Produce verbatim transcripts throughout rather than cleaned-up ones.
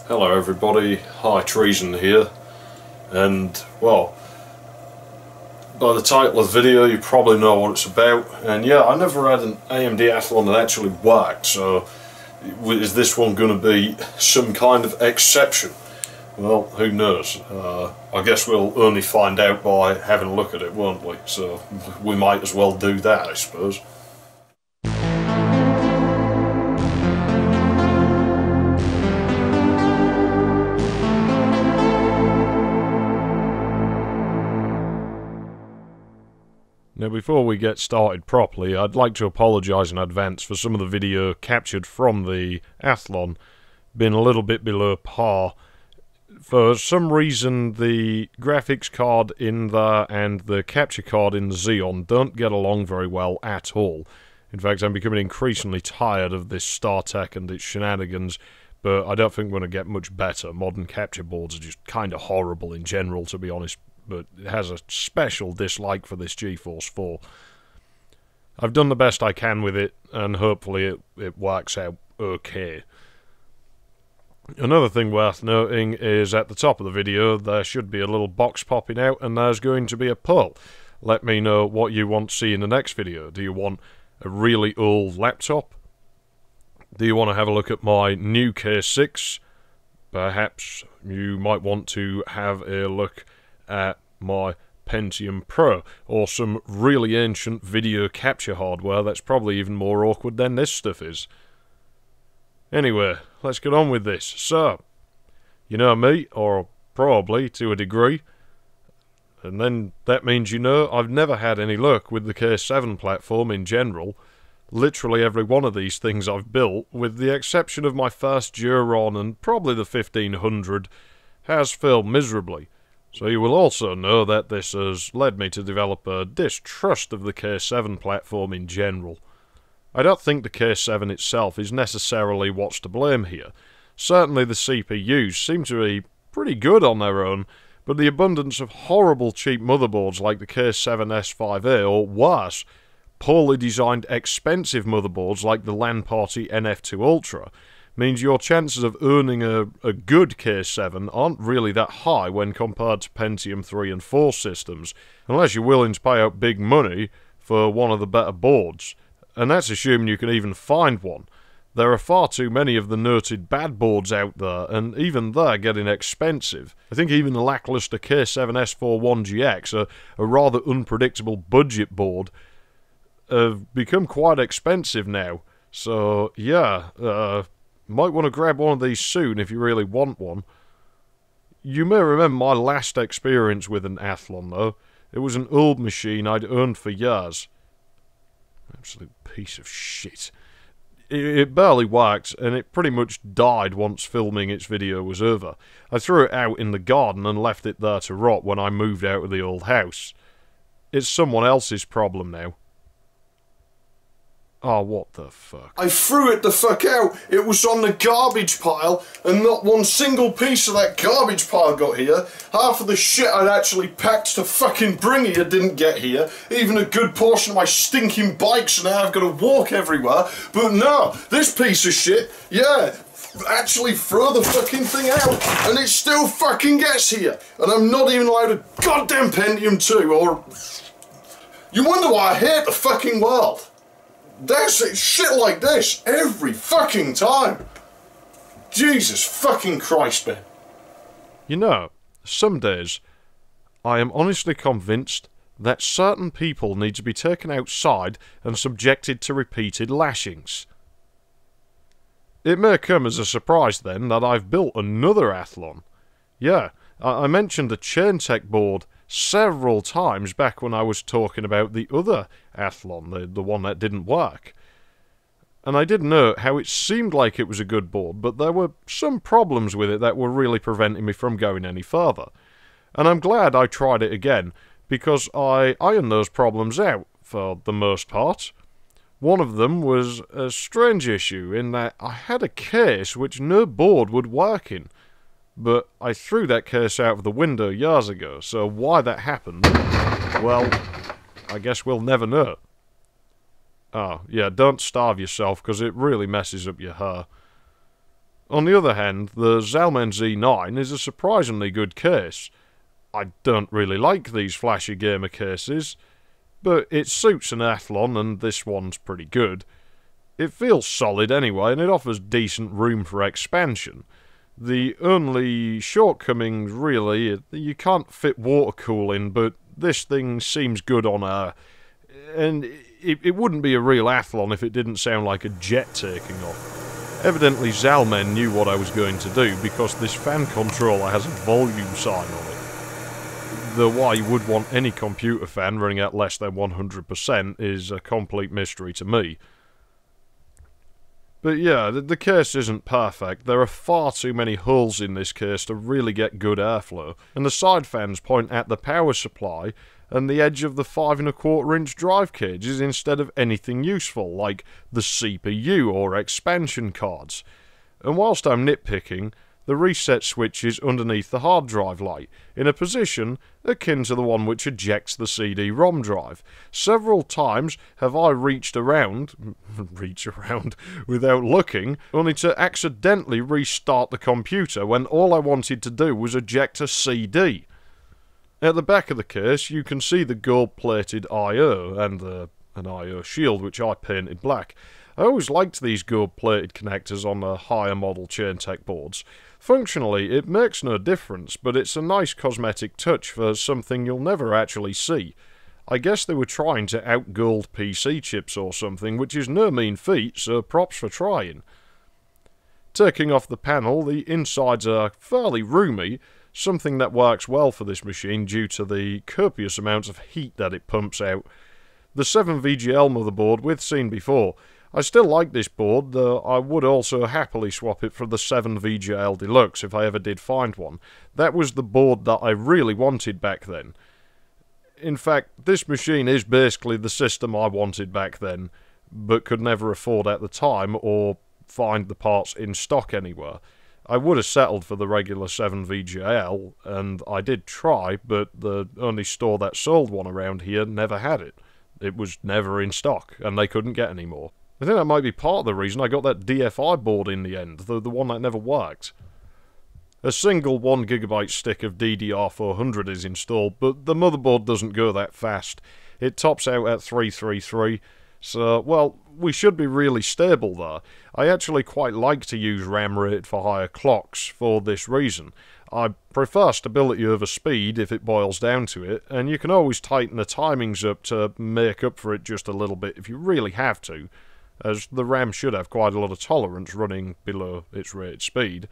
Hello everybody, High Treason here, and well, by the title of the video you probably know what it's about. And yeah, I never had an A M D Athlon that actually worked, so is this one going to be some kind of exception? Well, who knows. uh, I guess we'll only find out by having a look at it, won't we? So we might as well do that, I suppose. Now, before we get started properly, I'd like to apologise in advance for some of the video captured from the Athlon being a little bit below par. For some reason, the graphics card in there and the capture card in the Xeon don't get along very well at all. In fact, I'm becoming increasingly tired of this StarTech and its shenanigans, but I don't think we're going to get much better. Modern capture boards are just kind of horrible in general, to be honest. But it has a special dislike for this GeForce four. I've done the best I can with it, and hopefully it, it works out okay. Another thing worth noting is at the top of the video there should be a little box popping out, and there's going to be a poll. Let me know what you want to see in the next video. Do you want a really old laptop? Do you want to have a look at my new K six? Perhaps you might want to have a look at my Pentium Pro, or some really ancient video capture hardware that's probably even more awkward than this stuff is. Anyway, let's get on with this. So, you know me, or probably to a degree, and then that means you know I've never had any luck with the K seven platform in general. Literally every one of these things I've built, with the exception of my first Duron and probably the fifteen hundred, has failed miserably. So you will also know that this has led me to develop a distrust of the K seven platform in general. I don't think the K seven itself is necessarily what's to blame here. Certainly the C P Us seem to be pretty good on their own, but the abundance of horrible cheap motherboards like the K seven S five A, or worse, poorly designed expensive motherboards like the LAN Party N F two Ultra, means your chances of earning a, a good K seven aren't really that high when compared to Pentium three and four systems, unless you're willing to pay out big money for one of the better boards, and that's assuming you can even find one. There are far too many of the noted bad boards out there, and even they're getting expensive. I think even the lackluster K seven S forty-one G X, a, a rather unpredictable budget board, have become quite expensive now. So yeah, uh... might want to grab one of these soon if you really want one. You may remember my last experience with an Athlon, though. It was an old machine I'd owned for years. Absolute piece of shit. It, it barely worked, and it pretty much died once filming its video was over. I threw it out in the garden and left it there to rot when I moved out of the old house. It's someone else's problem now. Oh, what the fuck? I threw it the fuck out. It was on the garbage pile, and not one single piece of that garbage pile got here. Half of the shit I'd actually packed to fucking bring here didn't get here. Even a good portion of my stinking bike, so now I've got to walk everywhere. But no, this piece of shit, yeah, actually throw the fucking thing out, and it still fucking gets here. And I'm not even allowed a goddamn Pentium two, or... You wonder why I hate the fucking world. That's it, shit like this every fucking time. Jesus fucking Christ, man. You know, some days I am honestly convinced that certain people need to be taken outside and subjected to repeated lashings. It may come as a surprise then that I've built another Athlon. Yeah, I, I mentioned the Chaintech board several times back when I was talking about the other Athlon, the, the one that didn't work. And I did note how it seemed like it was a good board, but there were some problems with it that were really preventing me from going any further. And I'm glad I tried it again, because I ironed those problems out, for the most part. One of them was a strange issue in that I had a case which no board would work in. But I threw that case out of the window years ago, so why that happened, well, I guess we'll never know. Oh, yeah, don't starve yourself, because it really messes up your hair. On the other hand, the Zalman Z nine is a surprisingly good case. I don't really like these flashy gamer cases, but it suits an Athlon and this one's pretty good. It feels solid anyway, and it offers decent room for expansion. The only shortcomings, really, you can't fit water cooling, but this thing seems good on air. And it, it wouldn't be a real Athlon if it didn't sound like a jet taking off. Evidently Zalmen knew what I was going to do, because this fan controller has a volume sign on it. Though why you would want any computer fan running at less than one hundred percent is a complete mystery to me. But yeah, the, the case isn't perfect. There are far too many holes in this case to really get good airflow, and the side fans point at the power supply and the edge of the five and a quarter inch drive cages instead of anything useful like the C P U or expansion cards. And whilst I'm nitpicking, the reset switch is underneath the hard drive light, in a position akin to the one which ejects the C D ROM drive. Several times have I reached around, reach around, without looking, only to accidentally restart the computer when all I wanted to do was eject a C D. At the back of the case you can see the gold-plated I O and the, an I O shield which I painted black. I always liked these gold-plated connectors on the higher model Chaintech boards. Functionally, it makes no difference, but it's a nice cosmetic touch for something you'll never actually see. I guess they were trying to out-gold P C chips or something, which is no mean feat, so props for trying. Taking off the panel, the insides are fairly roomy, something that works well for this machine due to the copious amounts of heat that it pumps out. The seven V G L motherboard we've seen before. I still like this board, though I would also happily swap it for the seven V G L Deluxe if I ever did find one. That was the board that I really wanted back then. In fact, this machine is basically the system I wanted back then, but could never afford at the time or find the parts in stock anywhere. I would have settled for the regular seven V G L, and I did try, but the only store that sold one around here never had it. It was never in stock, and they couldn't get any more. I think that might be part of the reason I got that D F I board in the end, the, the one that never worked. A single one gigabyte stick of D D R four hundred is installed, but the motherboard doesn't go that fast. It tops out at three thirty-three, so, well, we should be really stable there. I actually quite like to use RAM rated for higher clocks for this reason. I prefer stability over speed if it boils down to it, and you can always tighten the timings up to make up for it just a little bit if you really have to, as the RAM should have quite a lot of tolerance running below its rated speed.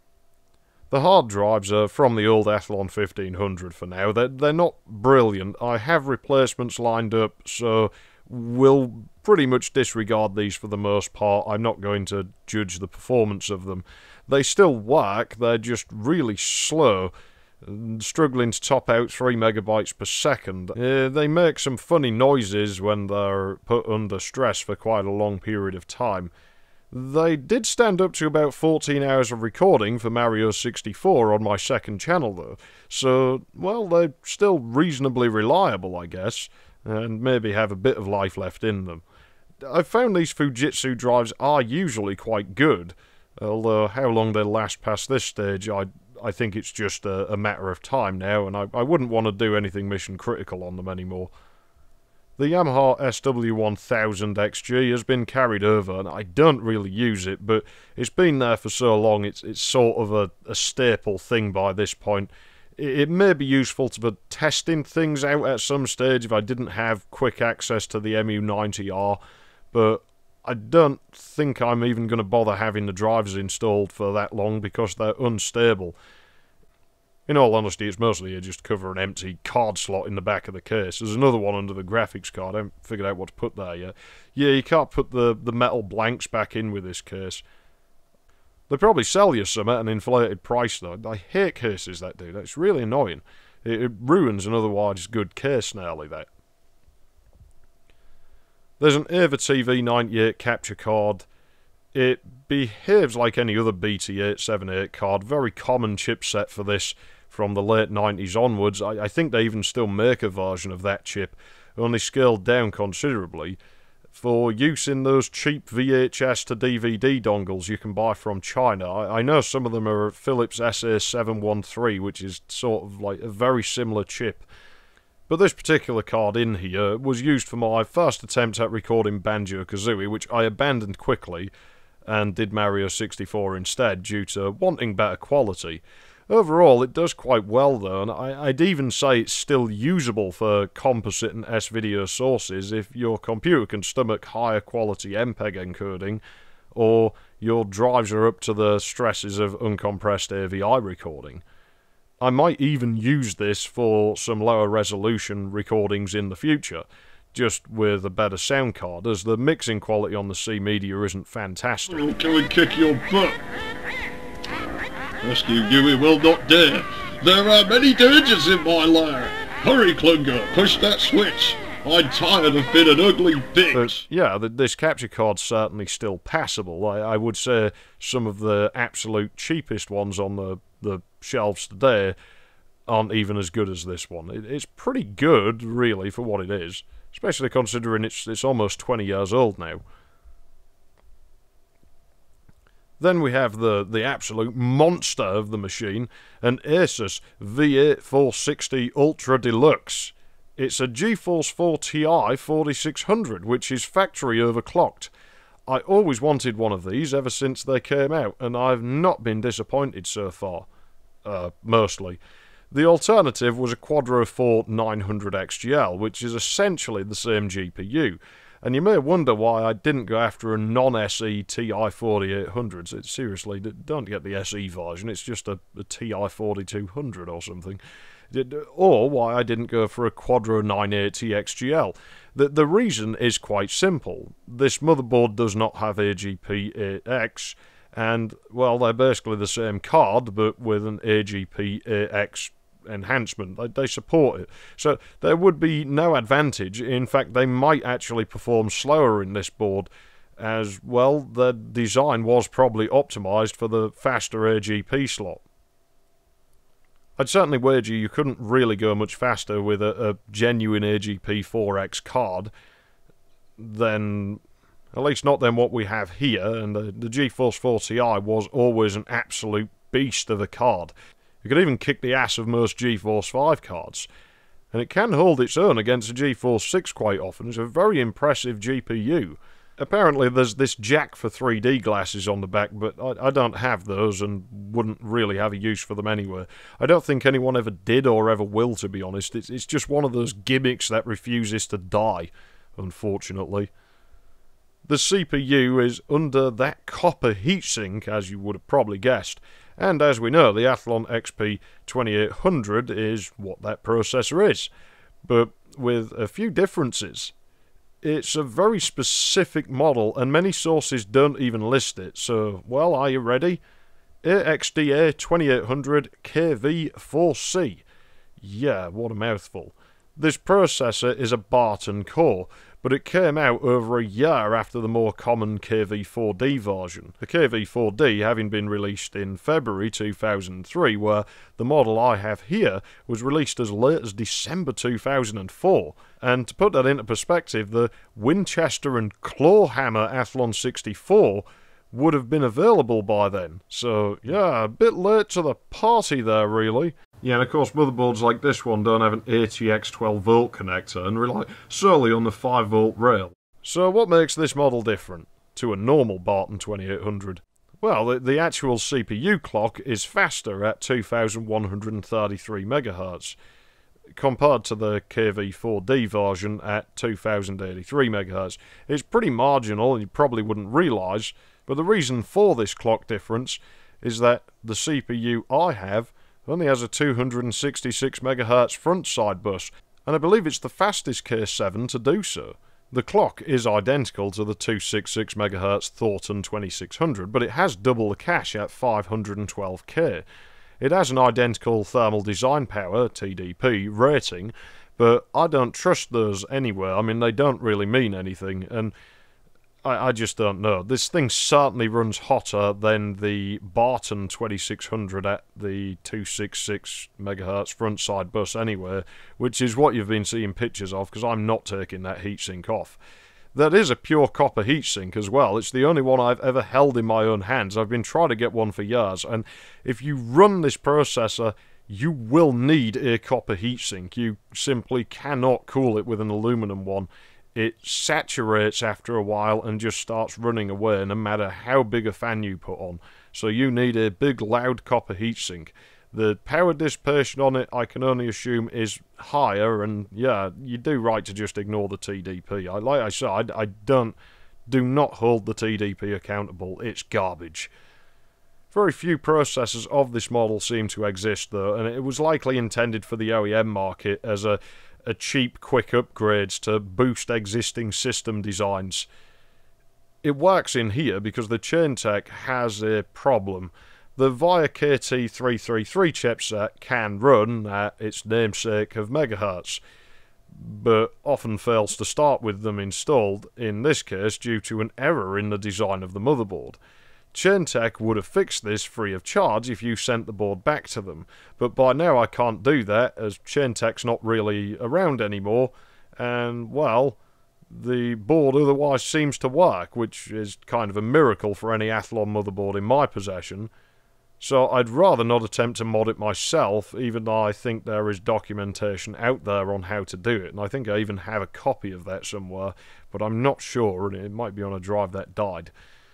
The hard drives are from the old Athlon fifteen hundred for now. They're, they're not brilliant. I have replacements lined up, so we'll pretty much disregard these for the most part. I'm not going to judge the performance of them. They still work, they're just really slow, struggling to top out three megabytes per second. Uh, they make some funny noises when they're put under stress for quite a long period of time. They did stand up to about fourteen hours of recording for Mario sixty-four on my second channel though, so, well, they're still reasonably reliable, I guess, and maybe have a bit of life left in them. I've found these Fujitsu drives are usually quite good, although how long they'll last past this stage, I I think it's just a, a matter of time now, and I, I wouldn't want to do anything mission critical on them anymore. The Yamaha S W one thousand X G has been carried over, and I don't really use it, but it's been there for so long, it's it's sort of a, a staple thing by this point. It, it may be useful to be testing things out at some stage if I didn't have quick access to the M U ninety R, but I don't think I'm even going to bother having the drivers installed for that long because they're unstable. In all honesty, it's mostly you just cover an empty card slot in the back of the case. There's another one under the graphics card. I haven't figured out what to put there yet. Yeah, you can't put the, the metal blanks back in with this case. They probably sell you some at an inflated price, though. I hate cases that do that. It's really annoying. It, it ruins an otherwise good case nearly, that. There's an Ava T V ninety-eight capture card. It behaves like any other B T eight seventy-eight card. Very common chipset for this from the late nineties onwards. I, I think they even still make a version of that chip, only scaled down considerably. for use in those cheap V H S to D V D dongles you can buy from China. I, I know some of them are Philips S A seven one three, which is sort of like a very similar chip. But this particular card in here was used for my first attempt at recording Banjo-Kazooie, which I abandoned quickly and did Mario sixty-four instead due to wanting better quality. Overall, it does quite well though, and I, I'd even say it's still usable for composite and S-video sources if your computer can stomach higher quality M P E G encoding, or your drives are up to the stresses of uncompressed A V I recording. I might even use this for some lower resolution recordings in the future, just with a better sound card, as the mixing quality on the C Media isn't fantastic. I'll come and kick your butt. Rescue Dewey will not dare. There are many dangers in my lair. Hurry, Clunger, push that switch. I'm tired of being an ugly bitch. But yeah, the, this capture card's certainly still passable. I, I would say some of the absolute cheapest ones on the, the shelves today aren't even as good as this one. It, it's pretty good, really, for what it is. Especially considering it's, it's almost twenty years old now. Then we have the, the absolute monster of the machine, an Asus V eight four sixty Ultra Deluxe. It's a GeForce four Ti forty-six hundred, which is factory overclocked. I always wanted one of these ever since they came out, and I've not been disappointed so far. Uh, mostly. The alternative was a Quadro four nine hundred X G L, which is essentially the same G P U. And you may wonder why I didn't go after a non-S E Ti forty-eight hundred. So seriously, don't get the S E version, it's just a, a Ti forty-two hundred or something. Or why I didn't go for a Quadro nine eighty X G L. The, the reason is quite simple. This motherboard does not have A G P eight X, and, well, they're basically the same card, but with an A G P eight X enhancement. They, they support it. So there would be no advantage. In fact, they might actually perform slower in this board, as, well, the design was probably optimised for the faster A G P slot. I'd certainly wager you couldn't really go much faster with a, a genuine A G P four X card than, at least not than what we have here, and the, the GeForce four Ti was always an absolute beast of a card. It could even kick the ass of most GeForce five cards, and it can hold its own against a GeForce six quite often. It's a very impressive G P U. Apparently there's this jack for three D glasses on the back, but I, I don't have those and wouldn't really have a use for them anyway. I don't think anyone ever did or ever will, to be honest. It's, it's just one of those gimmicks that refuses to die, unfortunately. The C P U is under that copper heatsink, as you would have probably guessed. And as we know, the Athlon X P twenty-eight hundred is what that processor is. But with a few differences. It's a very specific model, and many sources don't even list it. So, well, are you ready? A X D A twenty-eight hundred K V four C. Yeah, what a mouthful. This processor is a Barton core, but it came out over a year after the more common K V four D version. The K V four D having been released in February two thousand three, where the model I have here was released as late as December two thousand four. And to put that into perspective, the Winchester and Clawhammer Athlon sixty-four would have been available by then. So, yeah, a bit late to the party there, really. Yeah, and of course motherboards like this one don't have an A T X twelve volt connector and rely solely on the five volt rail. So what makes this model different to a normal Barton twenty-eight hundred? Well, the, the actual C P U clock is faster at two thousand one hundred thirty-three megahertz, compared to the K V four D version at two thousand eighty-three megahertz. It's pretty marginal and you probably wouldn't realise, but the reason for this clock difference is that the C P U I have only has a two hundred sixty-six megahertz front side bus, and I believe it's the fastest K seven to do so. The clock is identical to the two hundred sixty-six megahertz Thornton twenty-six hundred, but it has double the cache at five hundred twelve K. It has an identical thermal design power, T D P, rating, but I don't trust those anywhere. I mean, they don't really mean anything, and I, I just don't know. This thing certainly runs hotter than the Barton twenty-six hundred at the two hundred sixty-six megahertz front side bus anyway, which is what you've been seeing pictures of, because I'm not taking that heatsink off. That is a pure copper heatsink as well. It's the only one I've ever held in my own hands. I've been trying to get one for years, and if you run this processor, you will need a copper heatsink. You simply cannot cool it with an aluminum one. It saturates after a while and just starts running away, no matter how big a fan you put on. So you need a big, loud copper heatsink. The power dissipation on it, I can only assume, is higher, and yeah, you do right to just ignore the T D P. I, like I said, I, I don't, do not hold the T D P accountable. It's garbage. Very few processors of this model seem to exist, though, and it was likely intended for the O E M market as a, a cheap, quick upgrades to boost existing system designs. It works in here because the Chaintech has a problem. The VIA K T three thirty-three chipset can run at its namesake of megahertz, but often fails to start with them installed, in this case due to an error in the design of the motherboard. Chaintech would have fixed this free of charge if you sent the board back to them, but by now I can't do that as Chaintech's not really around anymore, and well, the board otherwise seems to work, which is kind of a miracle for any Athlon motherboard in my possession. So I'd rather not attempt to mod it myself, even though I think there is documentation out there on how to do it, and I think I even have a copy of that somewhere, but I'm not sure, and it might be on a drive that died.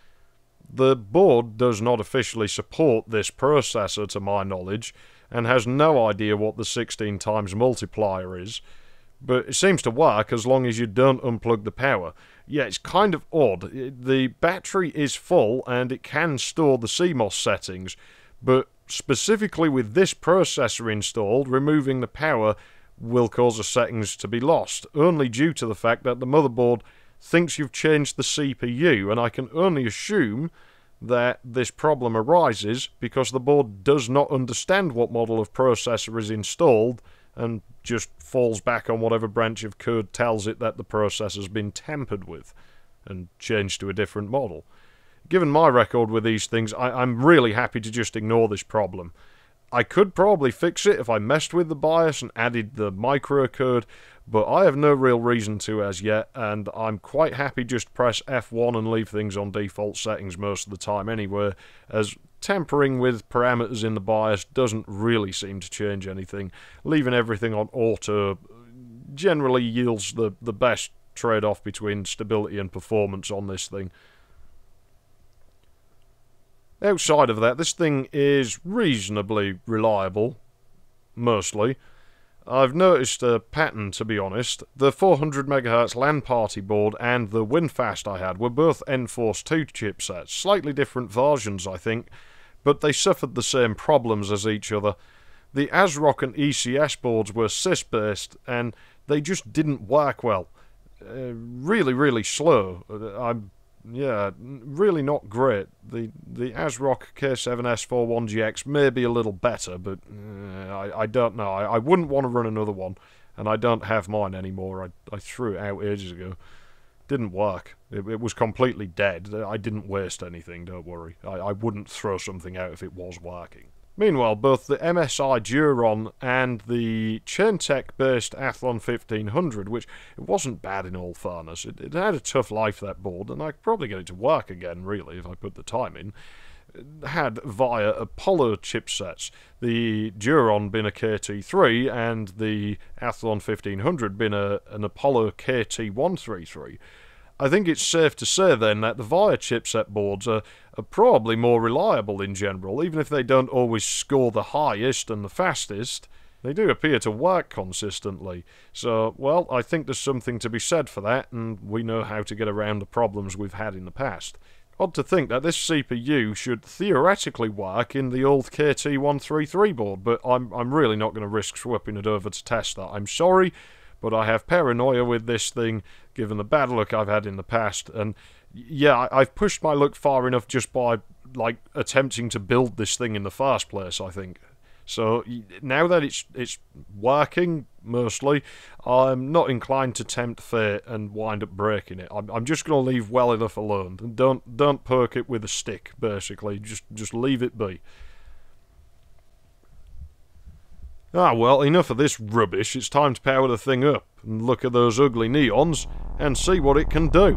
The board does not officially support this processor to my knowledge, and has no idea what the sixteen times multiplier is, but it seems to work as long as you don't unplug the power. Yeah, it's kind of odd. The battery is full and it can store the C MOS settings, but specifically with this processor installed, removing the power will cause the settings to be lost, only due to the fact that the motherboard thinks you've changed the C P U, and I can only assume that this problem arises because the board does not understand what model of processor is installed and just falls back on whatever branch of code tells it that the processor's been tampered with and changed to a different model. Given my record with these things, I, I'm really happy to just ignore this problem. I could probably fix it if I messed with the BIOS and added the microcode, but I have no real reason to as yet, and I'm quite happy just press F one and leave things on default settings most of the time anyway, as tampering with parameters in the BIOS doesn't really seem to change anything. Leaving everything on auto generally yields the, the best trade-off between stability and performance on this thing. Outside of that, this thing is reasonably reliable, mostly. I've noticed a pattern, to be honest. The four hundred megahertz LAN party board and the WinFast I had were both N Force two chipsets, slightly different versions I think, but they suffered the same problems as each other. The ASRock and E C S boards were S I S based, and they just didn't work well. Uh, really, really slow. I'm Yeah, really not great. The the ASRock K seven S forty-one G X may be a little better, but uh, I, I don't know. I, I wouldn't want to run another one, and I don't have mine anymore. I, I threw it out ages ago. Didn't work. It, it was completely dead. I didn't waste anything, don't worry. I, I wouldn't throw something out if it was working. Meanwhile, both the M S I Duron and the Chaintech-based Athlon fifteen hundred, which it wasn't bad in all fairness, it, it had a tough life, that board, and I could probably get it to work again, really, if I put the time in, had via Apollo chipsets, the Duron being a K T three and the Athlon fifteen hundred being a, an Apollo K T one thirty-three. I think it's safe to say then that the VIA chipset boards are, are probably more reliable in general, even if they don't always score the highest and the fastest. They do appear to work consistently. So, well, I think there's something to be said for that, and we know how to get around the problems we've had in the past. Odd to think that this C P U should theoretically work in the old K T one thirty-three board, but I'm, I'm really not going to risk swapping it over to test that. I'm sorry, but I have paranoia with this thing, given the bad luck I've had in the past, and yeah, I've pushed my luck far enough just by, like, attempting to build this thing in the first place, I think. So, now that it's it's working, mostly, I'm not inclined to tempt fate and wind up breaking it. I'm, I'm just going to leave well enough alone, and don't, don't poke it with a stick, basically, just, just leave it be. Ah, well, enough of this rubbish. It's time to power the thing up and look at those ugly neons. and see what it can do.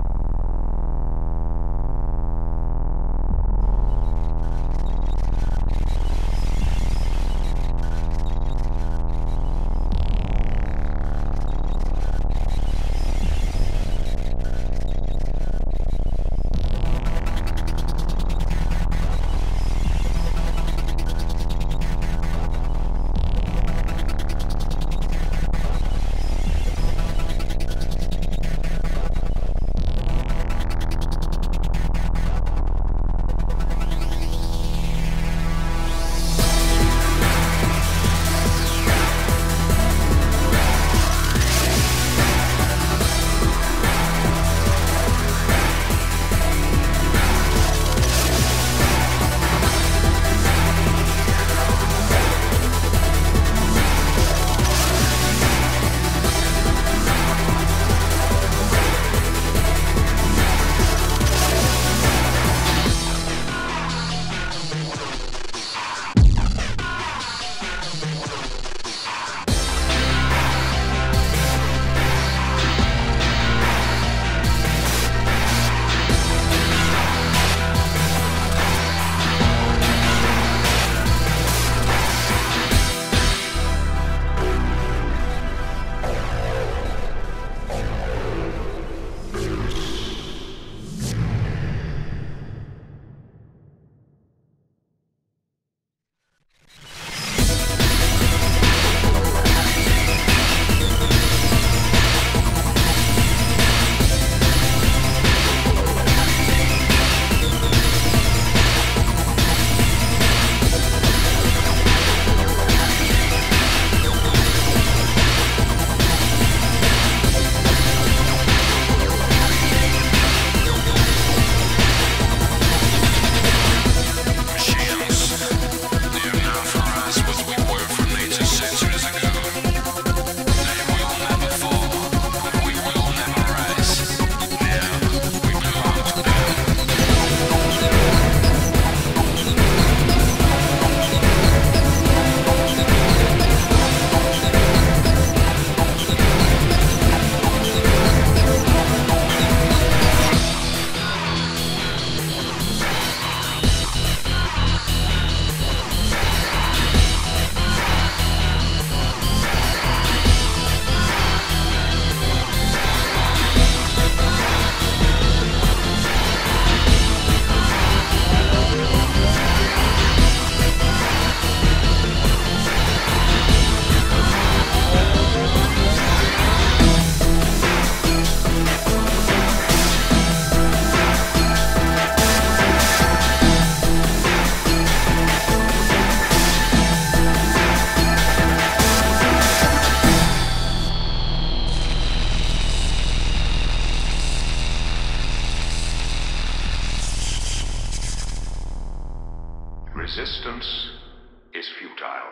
Resistance is futile.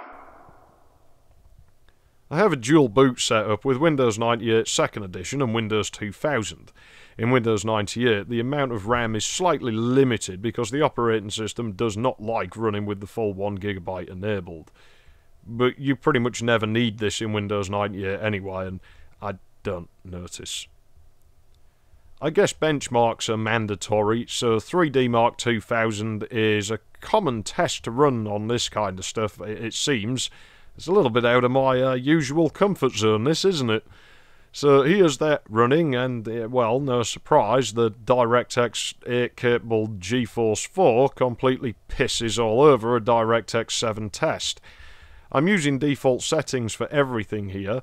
I have a dual boot setup with Windows ninety-eight second Edition and Windows two thousand. In Windows ninety-eight, the amount of RAM is slightly limited because the operating system does not like running with the full one gigabyte enabled. But you pretty much never need this in Windows ninety-eight anyway, and I don't notice. I guess benchmarks are mandatory, so three D Mark two thousand is a common test to run on this kind of stuff, it seems. It's a little bit out of my uh, usual comfort zone, this, isn't it? So here's that running, and, uh, well, no surprise, the DirectX eight capable GeForce four completely pisses all over a DirectX seven test. I'm using default settings for everything here,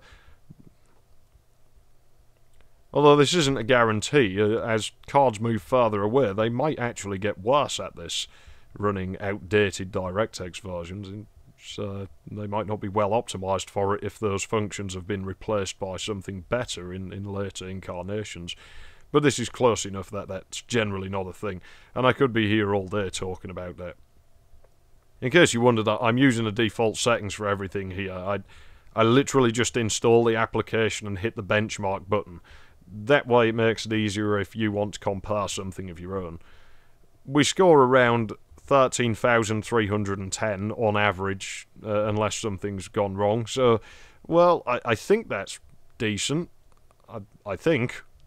although this isn't a guarantee. Uh, as cards move farther away, they might actually get worse at this, running outdated DirectX versions. So they might not be well optimised for it if those functions have been replaced by something better in, in later incarnations. But this is close enough that that's generally not a thing, and I could be here all day talking about that. In case you wondered, I'm using the default settings for everything here. I, I literally just install the application and hit the benchmark button. That way it makes it easier if you want to compare something of your own. We score around thirteen thousand three hundred ten on average, uh, unless something's gone wrong. So, well, I, I think that's decent. I, I think.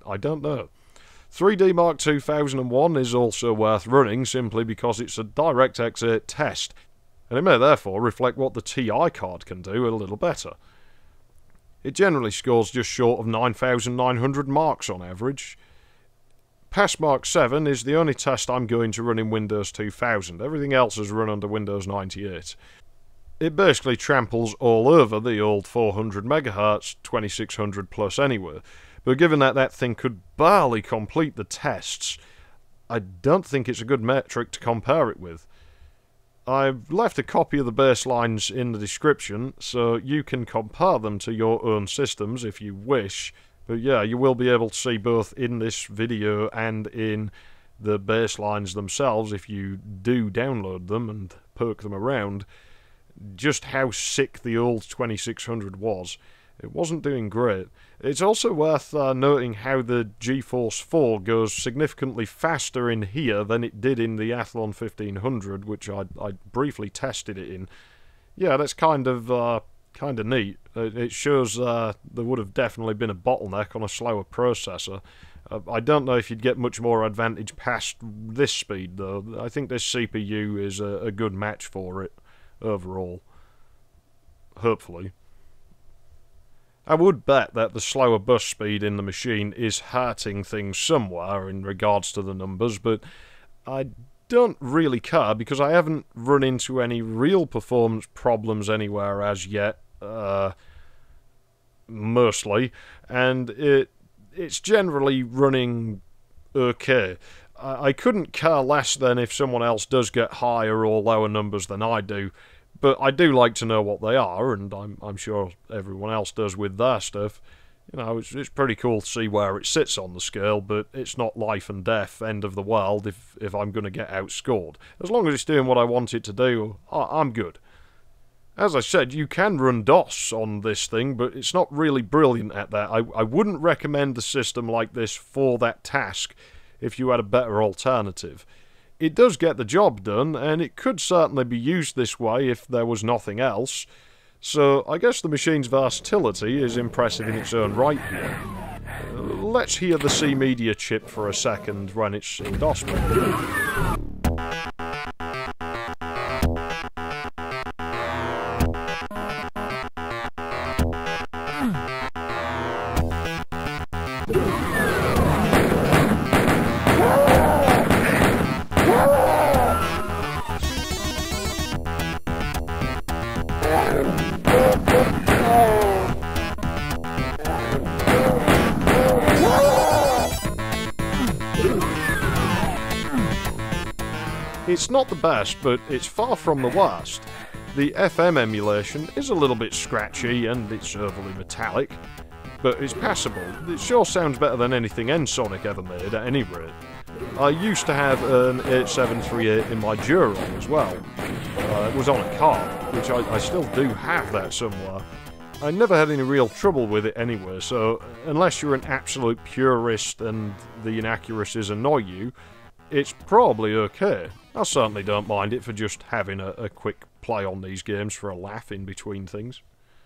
I don't know. three D Mark two thousand one is also worth running simply because it's a DirectX eight test, and it may therefore reflect what the T I card can do a little better. It generally scores just short of nine thousand nine hundred marks on average. PassMark seven is the only test I'm going to run in Windows two thousand, everything else is run under Windows ninety-eight. It basically tramples all over the old four hundred megahertz, twenty-six hundred plus anyway, but given that that thing could barely complete the tests, I don't think it's a good metric to compare it with. I've left a copy of the baselines in the description, so you can compare them to your own systems if you wish. But yeah, you will be able to see both in this video and in the baselines themselves, if you do download them and poke them around, just how sick the old twenty-six hundred was. It wasn't doing great. It's also worth uh, noting how the GeForce four goes significantly faster in here than it did in the Athlon fifteen hundred, which I, I briefly tested it in. Yeah, that's kind of uh, kind of neat. It shows uh, there would have definitely been a bottleneck on a slower processor. Uh, I don't know if you'd get much more advantage past this speed, though. I think this C P U is a, a good match for it overall. Hopefully. I would bet that the slower bus speed in the machine is hurting things somewhere in regards to the numbers, but I don't really care because I haven't run into any real performance problems anywhere as yet, uh, mostly, and it it's generally running okay. I, I couldn't care less than if someone else does get higher or lower numbers than I do. But I do like to know what they are, and I'm, I'm sure everyone else does with their stuff. You know, it's, it's pretty cool to see where it sits on the scale, but it's not life and death, end of the world, if, if I'm going to get outscored. As long as it's doing what I want it to do, I, I'm good. As I said, you can run DOS on this thing, but it's not really brilliant at that. I, I wouldn't recommend a system like this for that task if you had a better alternative. It does get the job done, and it could certainly be used this way if there was nothing else. So I guess the machine's versatility is impressive in its own right here. Uh, let's hear the C Media chip for a second when it's in DOS mode. It's not the best, but it's far from the worst. The F M emulation is a little bit scratchy and it's overly metallic, but it's passable. It sure sounds better than anything N-Sonic ever made, at any rate. I used to have an eight seven three eight in my Duron as well. Uh, it was on a card, which I, I still do have that somewhere. I never had any real trouble with it anyway, so unless you're an absolute purist and the inaccuracies annoy you, it's probably okay. I certainly don't mind it for just having a, a quick play on these games for a laugh in between things.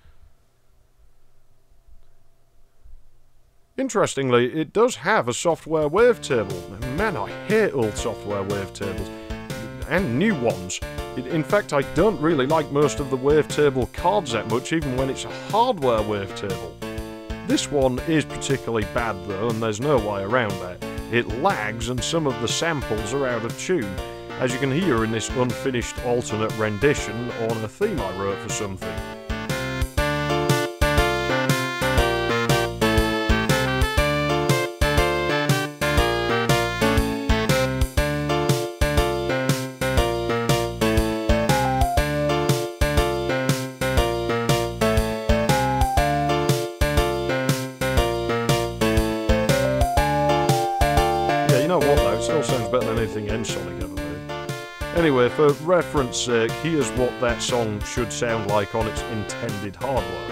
Interestingly, it does have a software wavetable. Man, I hate old software wavetables. And new ones. In fact, I don't really like most of the wavetable cards that much, even when it's a hardware wavetable. This one is particularly bad though, and there's no way around that. It lags and some of the samples are out of tune, as you can hear in this unfinished alternate rendition on a theme I wrote for something. N-Sonic ever made. Anyway, for reference sake, here's what that song should sound like on its intended hardware.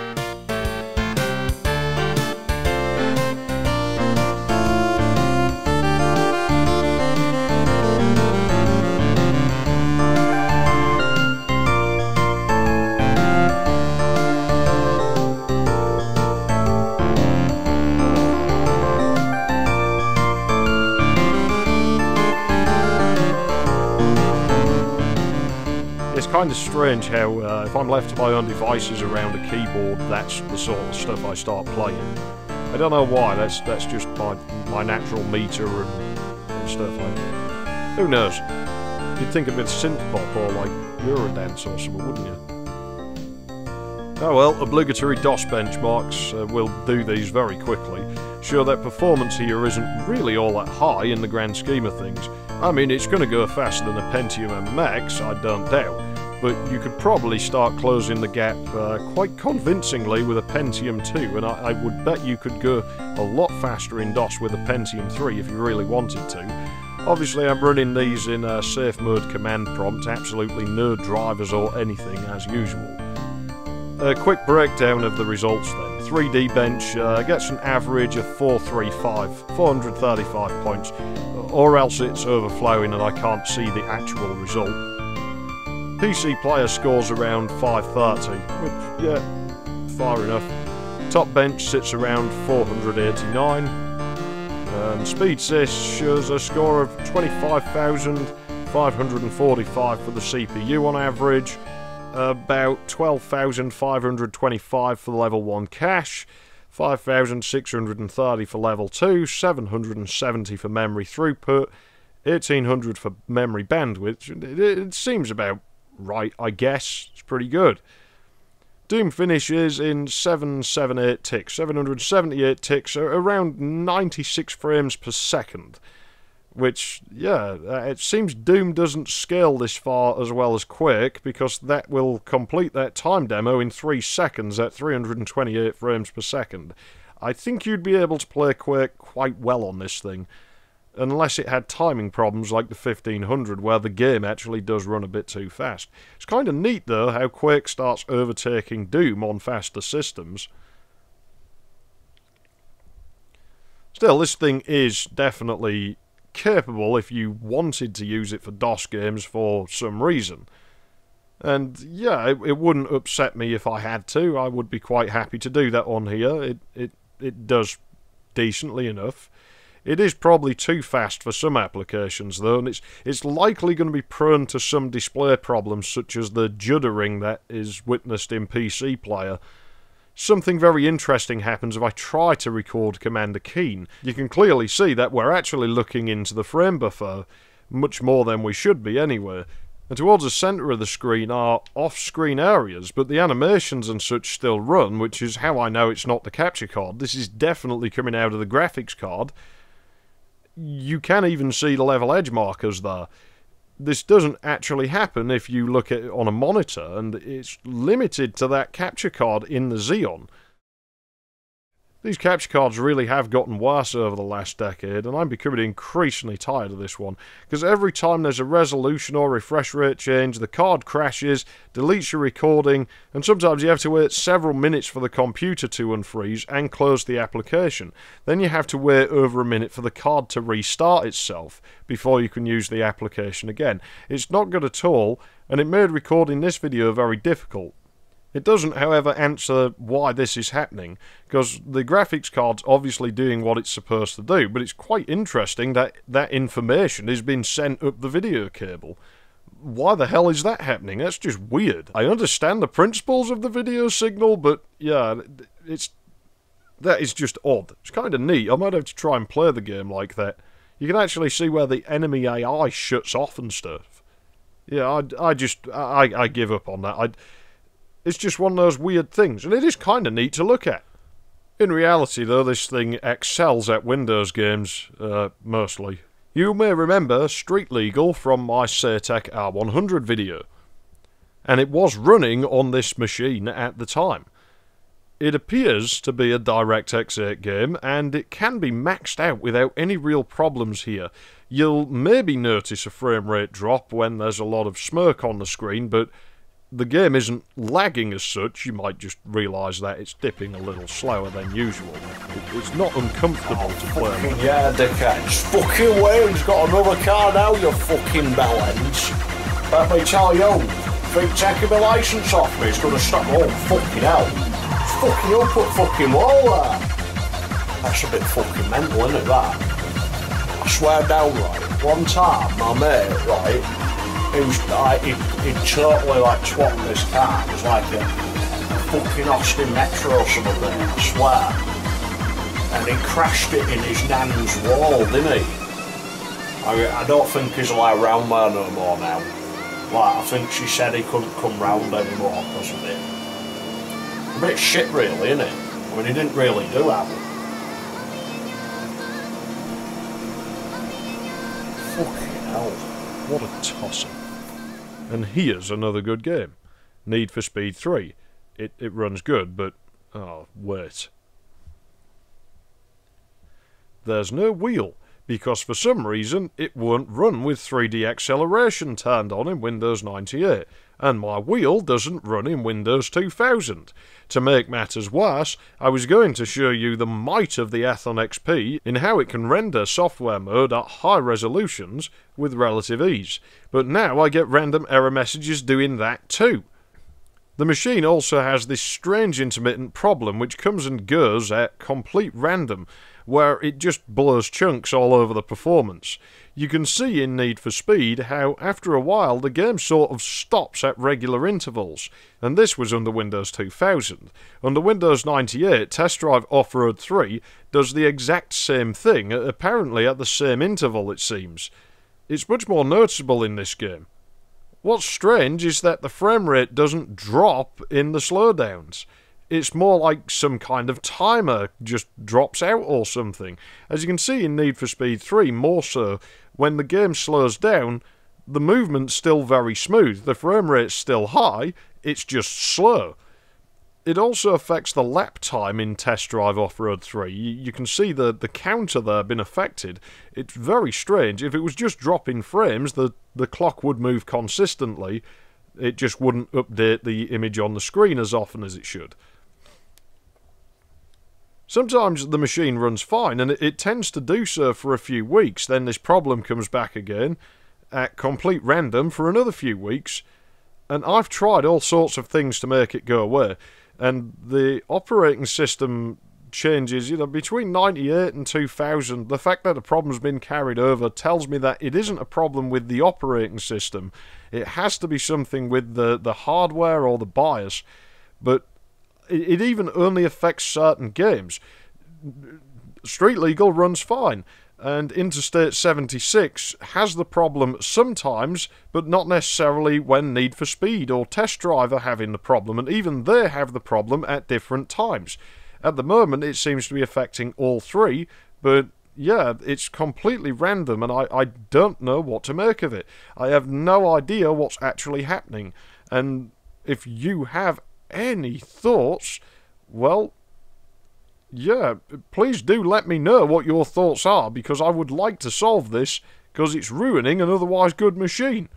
kind of strange how uh, if I'm left to my own devices around a keyboard, that's the sort of stuff I start playing. I don't know why, that's that's just my, my natural meter and, and stuff like that. Who knows? You'd think a bit of synth pop or like Eurodance or something, wouldn't you? Oh well, obligatory DOS benchmarks uh, will do these very quickly. Show that performance here isn't really all that high in the grand scheme of things. I mean, it's going to go faster than a Pentium M X, I don't doubt, but you could probably start closing the gap uh, quite convincingly with a Pentium two, and I, I would bet you could go a lot faster in DOS with a Pentium three if you really wanted to. Obviously I'm running these in a safe mode command prompt, absolutely no drivers or anything as usual. A quick breakdown of the results then. three D Bench uh, gets an average of four thirty-five, four hundred thirty-five points, or else it's overflowing and I can't see the actual result. P C Player scores around five thirty, which, yeah, far enough. Top Bench sits around four hundred eighty-nine, and Speed Sys shows a score of twenty-five thousand five hundred forty-five for the C P U on average, about twelve thousand five hundred twenty-five for the level one cache, five thousand six hundred thirty for level two, seven hundred seventy for memory throughput, eighteen hundred for memory bandwidth. It, it seems about right, I guess. It's pretty good. Doom finishes in seven seventy-eight ticks, seven hundred seventy-eight ticks, around ninety-six frames per second. Which, yeah, it seems Doom doesn't scale this far as well as Quake, because that will complete that time demo in three seconds at three hundred twenty-eight frames per second. I think you'd be able to play Quake quite well on this thing, unless it had timing problems like the fifteen hundred, where the game actually does run a bit too fast. It's kind of neat, though, how Quake starts overtaking Doom on faster systems. Still, this thing is definitely capable if you wanted to use it for DOS games for some reason. And yeah, it, it wouldn't upset me if I had to. I would be quite happy to do that on here. It, it, it does decently enough. It is probably too fast for some applications though, and it's, it's likely going to be prone to some display problems such as the juddering that is witnessed in P C Player. Something very interesting happens if I try to record Commander Keen. You can clearly see that we're actually looking into the frame buffer, much more than we should be anyway. And towards the centre of the screen are off-screen areas, but the animations and such still run, which is how I know it's not the capture card. This is definitely coming out of the graphics card. You can even see the level edge markers there. This doesn't actually happen if you look at it on a monitor, and it's limited to that capture card in the Xeon. These capture cards really have gotten worse over the last decade, and I'm becoming increasingly tired of this one, because every time there's a resolution or refresh rate change, the card crashes, deletes your recording, and sometimes you have to wait several minutes for the computer to unfreeze and close the application. Then you have to wait over a minute for the card to restart itself before you can use the application again. It's not good at all, and it made recording this video very difficult. It doesn't, however, answer why this is happening, because the graphics card's obviously doing what it's supposed to do, but it's quite interesting that that information is being sent up the video cable. Why the hell is that happening? That's just weird. I understand the principles of the video signal, but yeah, it's that is just odd. It's kind of neat. I might have to try and play the game like that. You can actually see where the enemy A I shuts off and stuff. Yeah, I, I just, I, I give up on that. I... It's just one of those weird things, and it is kind of neat to look at. In reality, though, this thing excels at Windows games, uh, mostly. You may remember Street Legal from my Satec R one hundred video, and it was running on this machine at the time. It appears to be a DirectX eight game, and it can be maxed out without any real problems here. You'll maybe notice a frame rate drop when there's a lot of smoke on the screen, but the game isn't lagging as such. You might just realise that it's dipping a little slower than usual. It's not uncomfortable oh, to play. Yeah, dickhead. Just fucking wait, he's got another car now, you fucking bellends. Let me tell you, think taking the licence off me is going to stop. Oh, fucking hell. It's fucking up at fucking wall there. That's a bit fucking mental, isn't it, that? I swear down, right, one time, my mate, right, He was like, he, he totally like swapped this car. It was like a, a fucking Austin Metro or something, I swear. And he crashed it in his nan's wall, didn't he? I, I don't think he's allowed round there no more now. Like, I think she said he couldn't come round anymore because of it. A bit shit really, isn't it? I mean, he didn't really do that. Fucking hell. What a tosser. And here's another good game. Need for Speed three. It, it runs good, but... oh, wait. There's no wheel, because for some reason it won't run with three D acceleration turned on in Windows ninety-eight, and my wheel doesn't run in Windows two thousand. To make matters worse, I was going to show you the might of the Athlon X P in how it can render software mode at high resolutions with relative ease, but now I get random error messages doing that too. The machine also has this strange intermittent problem which comes and goes at complete random, where it just blows chunks all over the performance. You can see in Need for Speed how after a while the game sort of stops at regular intervals, and this was under Windows two thousand. Under Windows ninety-eight, Test Drive Off-Road three does the exact same thing, apparently at the same interval it seems. It's much more noticeable in this game. What's strange is that the frame rate doesn't drop in the slowdowns. It's more like some kind of timer just drops out or something. As you can see in Need for Speed three, more so, when the game slows down, the movement's still very smooth, the frame rate's still high, it's just slow. It also affects the lap time in Test Drive Off-Road three. You, you can see the, the counter there been affected. It's very strange. If it was just dropping frames, the, the clock would move consistently. It just wouldn't update the image on the screen as often as it should. Sometimes the machine runs fine, and it, it tends to do so for a few weeks, then this problem comes back again, at complete random for another few weeks, and I've tried all sorts of things to make it go away, and the operating system changes, you know, between ninety-eight and two thousand, the fact that the problem's been carried over tells me that it isn't a problem with the operating system, it has to be something with the, the hardware or the BIOS, but it even only affects certain games. Street Legal runs fine, and Interstate seventy-six has the problem sometimes, but not necessarily when Need for Speed or Test Drive are having the problem, and even they have the problem at different times. At the moment it seems to be affecting all three, but yeah, it's completely random, and I, I don't know what to make of it. I have no idea what's actually happening, and if you have any thoughts, well, yeah, please do let me know what your thoughts are, because I would like to solve this, because it's ruining an otherwise good machine.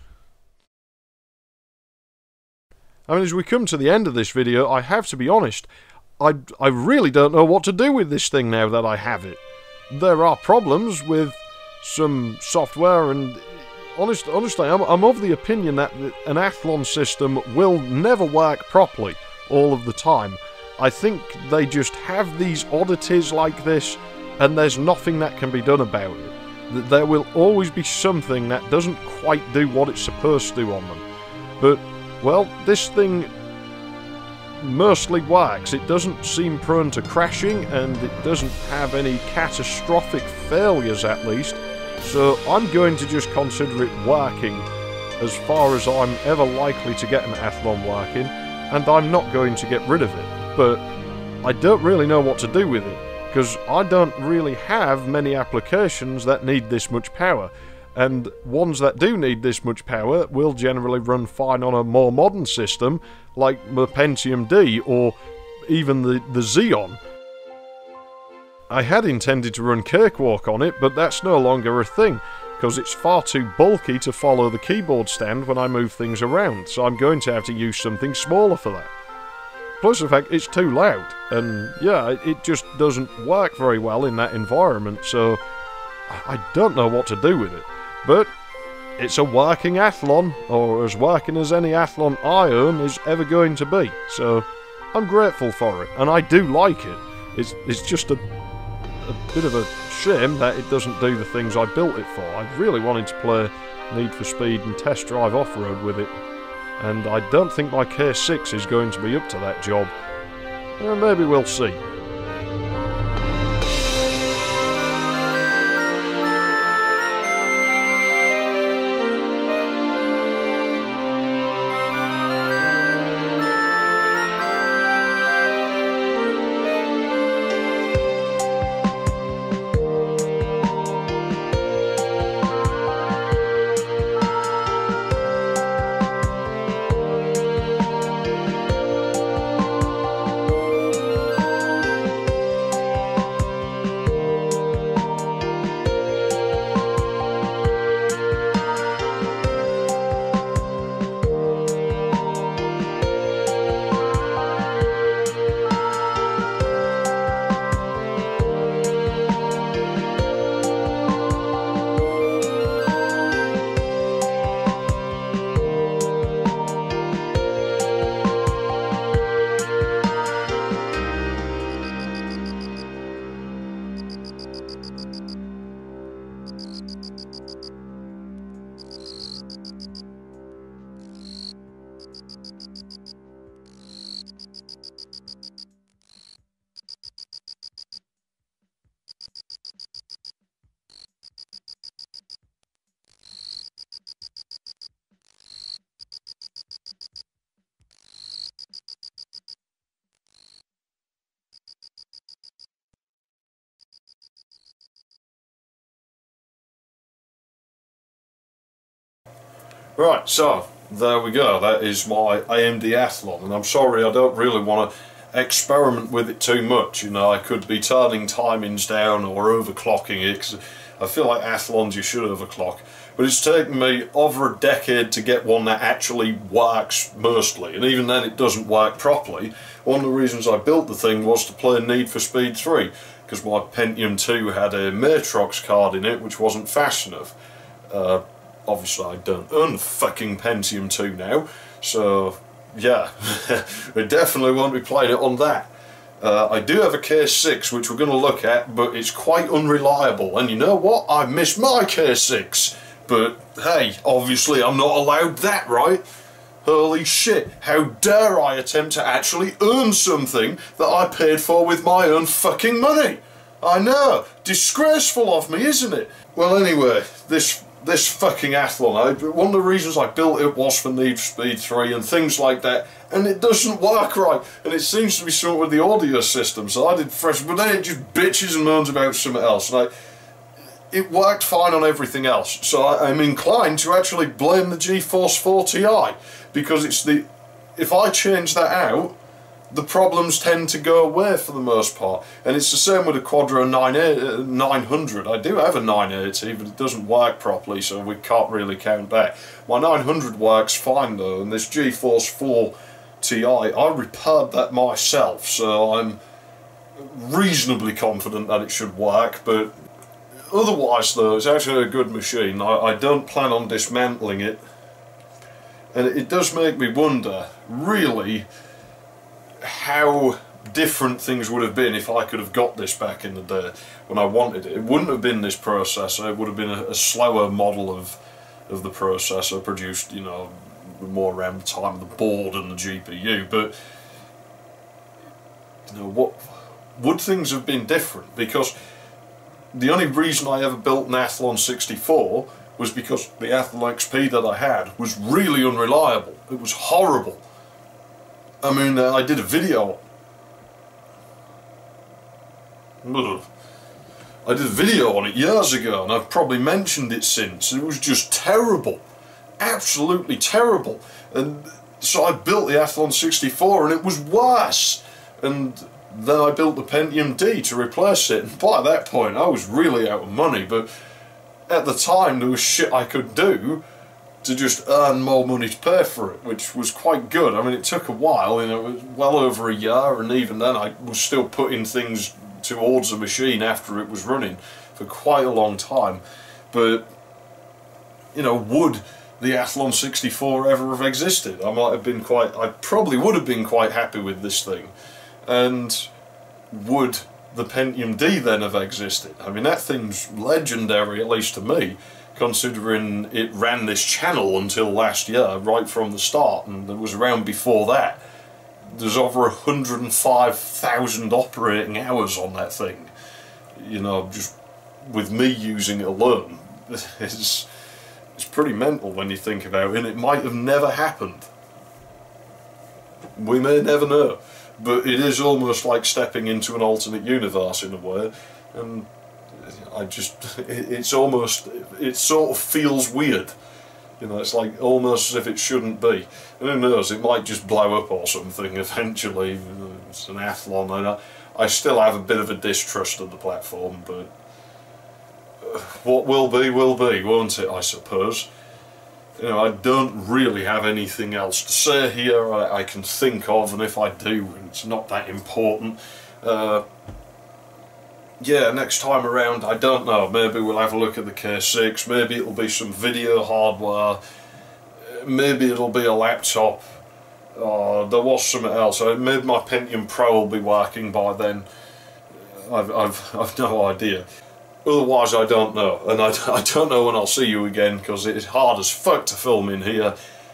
I mean, as we come to the end of this video, I have to be honest, I, I really don't know what to do with this thing now that I have it. There are problems with some software, and honest, honestly, I'm, I'm of the opinion that an Athlon system will never work properly all of the time. I think they just have these oddities like this, and there's nothing that can be done about it. There will always be something that doesn't quite do what it's supposed to on them. But, well, this thing mostly works. It doesn't seem prone to crashing, and it doesn't have any catastrophic failures at least. So I'm going to just consider it working as far as I'm ever likely to get an Athlon working, and I'm not going to get rid of it. But I don't really know what to do with it, because I don't really have many applications that need this much power, and ones that do need this much power will generally run fine on a more modern system, like the Pentium D or even the, the Xeon. I had intended to run Cakewalk on it, but that's no longer a thing, because it's far too bulky to follow the keyboard stand when I move things around, so I'm going to have to use something smaller for that. Plus the fact it's too loud, and yeah, it just doesn't work very well in that environment, so I don't know what to do with it. But it's a working Athlon, or as working as any Athlon I own is ever going to be, so I'm grateful for it, and I do like it. It's, it's just a, a bit of a shame that it doesn't do the things I built it for. I really wanted to play Need for Speed and test drive off-road with it. And I don't think my K six is going to be up to that job. Uh, maybe we'll see. Right, so there we go. That is my A M D Athlon, and I'm sorry I don't really want to experiment with it too much. You know, I could be turning timings down or overclocking it, because I feel like Athlons you should overclock. But it's taken me over a decade to get one that actually works mostly, and even then it doesn't work properly. One of the reasons I built the thing was to play Need for Speed three, because my Pentium two had a Matrox card in it which wasn't fast enough. Uh, obviously I don't own the fucking Pentium two now, so yeah, I definitely won't be playing it on that. Uh, I do have a K six which we're going to look at, but it's quite unreliable, and you know what, I miss my K six, but hey, obviously I'm not allowed that, right? Holy shit, how dare I attempt to actually earn something that I paid for with my own fucking money? I know, disgraceful of me, isn't it? Well anyway, this this fucking Athlon, I, one of the reasons I built it was for Need for Speed three and things like that, and it doesn't work right, and it seems to be something with the audio system, so I did fresh, but then it just bitches and moans about something else, and I, it worked fine on everything else, so I, I'm inclined to actually blame the GeForce four Ti, because it's the, if I change that out, the problems tend to go away for the most part. And it's the same with the Quadro nine hundred. I do have a nine eighty, but it doesn't work properly, so we can't really count that. My nine hundred works fine though, and this GeForce four Ti, I repaired that myself, so I'm reasonably confident that it should work, but otherwise though, it's actually a good machine. I, I don't plan on dismantling it, and it, it does make me wonder, really, how different things would have been if I could have got this back in the day when I wanted it. It wouldn't have been this processor, it would have been a, a slower model of of the processor, produced, you know, more around the time of the board and the G P U, but you know, what would things have been different? Because the only reason I ever built an Athlon sixty-four was because the Athlon X P that I had was really unreliable. It was horrible. I mean, uh, I did a video. I did a video on it years ago, and I've probably mentioned it since. It was just terrible, absolutely terrible. And so I built the Athlon sixty-four, and it was worse. And then I built the Pentium D to replace it. And by that point, I was really out of money. But at the time, there was shit I could do to just earn more money to pay for it, which was quite good. I mean, it took a while, you know, it was well over a year, and even then I was still putting things towards the machine after it was running for quite a long time. But, you know, would the Athlon sixty-four ever have existed? I might have been quite, I probably would have been quite happy with this thing. And would the Pentium D then have existed? I mean, that thing's legendary, at least to me, considering it ran this channel until last year, right from the start, and it was around before that. There's over one hundred five thousand operating hours on that thing. You know, just with me using it alone. It's, it's pretty mental when you think about it, and it might have never happened. We may never know, but it is almost like stepping into an alternate universe in a way, and I just, it, it's almost, it sort of feels weird. You know, it's like almost as if it shouldn't be. And who knows, it might just blow up or something eventually. It's an Athlon, and I, I still have a bit of a distrust of the platform, but what will be, will be, won't it, I suppose. You know, I don't really have anything else to say here I, I can think of, and if I do, it's not that important. Uh, yeah, next time around, I don't know, maybe we'll have a look at the K six, maybe it'll be some video hardware, maybe it'll be a laptop, uh, there was something else, maybe my Pentium Pro will be working by then. I've, I've, I've no idea. Otherwise I don't know, and I, I don't know when I'll see you again, because it's hard as fuck to film in here,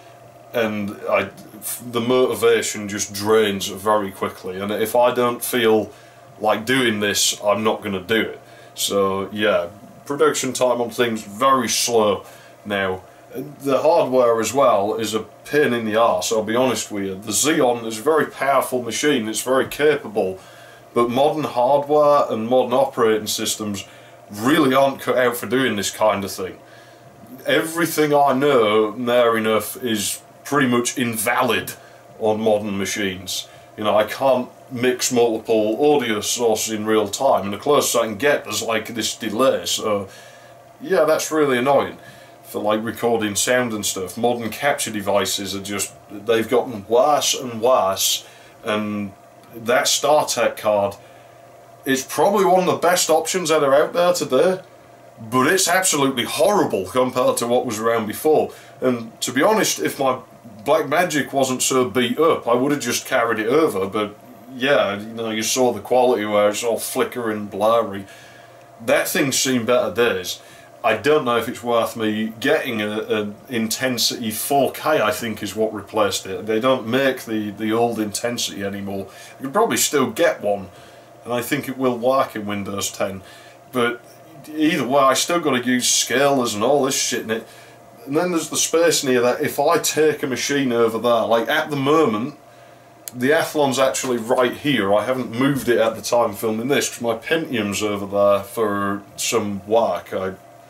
and I, the motivation just drains very quickly, and if I don't feel like doing this, I'm not going to do it. So yeah, production time on things very slow now. The hardware as well is a pain in the arse, I'll be honest with you. The Xeon is a very powerful machine, it's very capable, but modern hardware and modern operating systems really aren't cut out for doing this kind of thing. Everything I know near enough is pretty much invalid on modern machines. You know, I can't mix multiple audio sources in real time, and the closest I can get is like this delay, so yeah, that's really annoying for like recording sound and stuff. Modern capture devices are just, they've gotten worse and worse, and that StarTech card, it's probably one of the best options that are out there today, but it's absolutely horrible compared to what was around before. And to be honest, if my Blackmagic wasn't so beat up, I would have just carried it over, but yeah, you know, you saw the quality where it's all flickering and blurry. That thing's seen better days. I don't know if it's worth me getting an intensity four K, I think is what replaced it. They don't make the, the old intensity anymore. You can probably still get one, and I think it will work in Windows ten, but either way I still got to use scalers and all this shit in it. And then there's the space near that. If I take a machine over there, like at the moment the Athlon's actually right here, I haven't moved it at the time filming this because my Pentium's over there for some work. I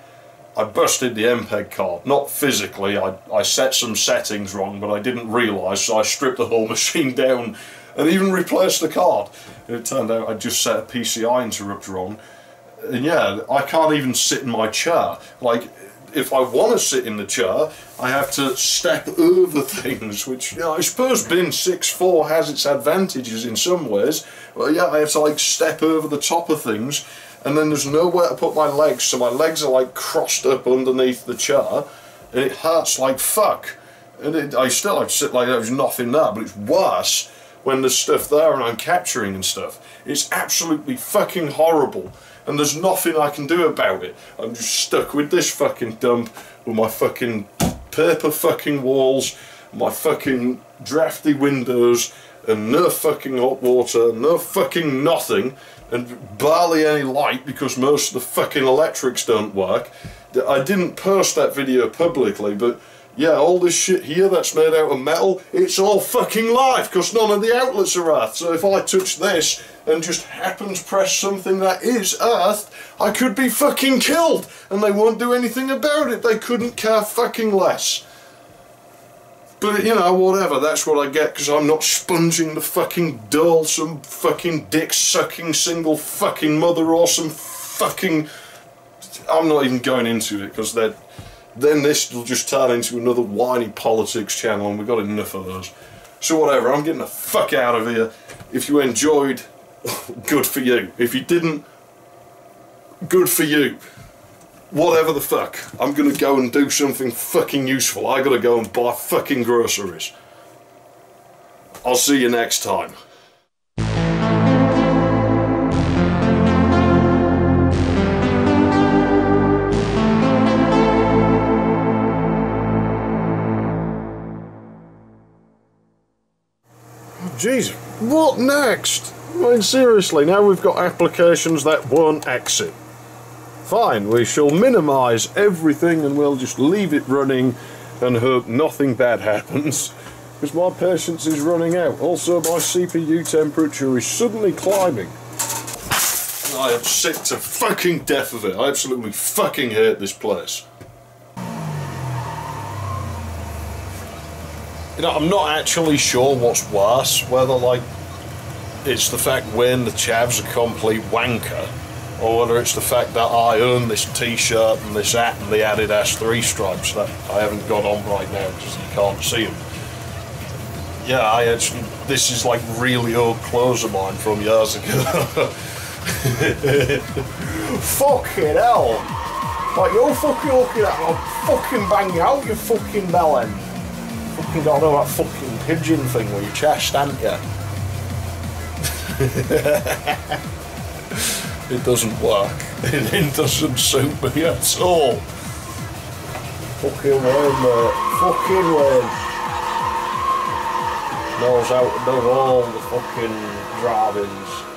I busted the M P E G card, not physically, I, I set some settings wrong, but I didn't realise, so I stripped the whole machine down and even replaced the card. And it turned out I just set a P C I interrupt wrong, and yeah, I can't even sit in my chair. Like, if I want to sit in the chair, I have to step over things, which, you know, I suppose being six foot four has its advantages in some ways. Well, yeah, I have to like step over the top of things, and then there's nowhere to put my legs, so my legs are like crossed up underneath the chair, and it hurts like fuck. And it, I still have to sit like there's nothing there, but it's worse when there's stuff there and I'm capturing and stuff. It's absolutely fucking horrible, and there's nothing I can do about it. I'm just stuck with this fucking dump, with my fucking paper fucking walls, my fucking drafty windows, and no fucking hot water, no fucking nothing, and barely any light because most of the fucking electrics don't work. I didn't post that video publicly, but yeah, all this shit here that's made out of metal, it's all fucking live because none of the outlets are earthed. So if I touch this and just happen to press something that is earthed, I could be fucking killed, and they won't do anything about it. They couldn't care fucking less. But, you know, whatever, that's what I get because I'm not sponging the fucking doll, some fucking dick-sucking single fucking mother or some fucking... I'm not even going into it because then this will just turn into another whiny politics channel, and we've got enough of those. So whatever, I'm getting the fuck out of here. If you enjoyed, good for you. If you didn't, good for you. Whatever the fuck, I'm gonna go and do something fucking useful. I gotta go and buy fucking groceries. I'll see you next time. Jeez, what next? I mean, seriously, now we've got applications that won't exit. Fine, we shall minimise everything and we'll just leave it running and hope nothing bad happens. Because my patience is running out. Also, my C P U temperature is suddenly climbing. I am sick to fucking death of it. I absolutely fucking hate this place. You know, I'm not actually sure what's worse, whether, like, it's the fact Wayne the Chav's a complete wanker, or whether it's the fact that I own this t-shirt and this hat and the Adidas three stripes that I haven't got on right now because you can't see them. Yeah, I actually, this is like really old clothes of mine from years ago. Fucking hell! Like, you're fucking looking at, I'll fucking bang you out, you fucking bell end. Fucking got all that fucking pigeon thing with your chest, haven't you? It doesn't work. It, it doesn't suit me at all. Fucking Wayne, mate. Fucking Wayne. Knows how to do all the fucking drivings.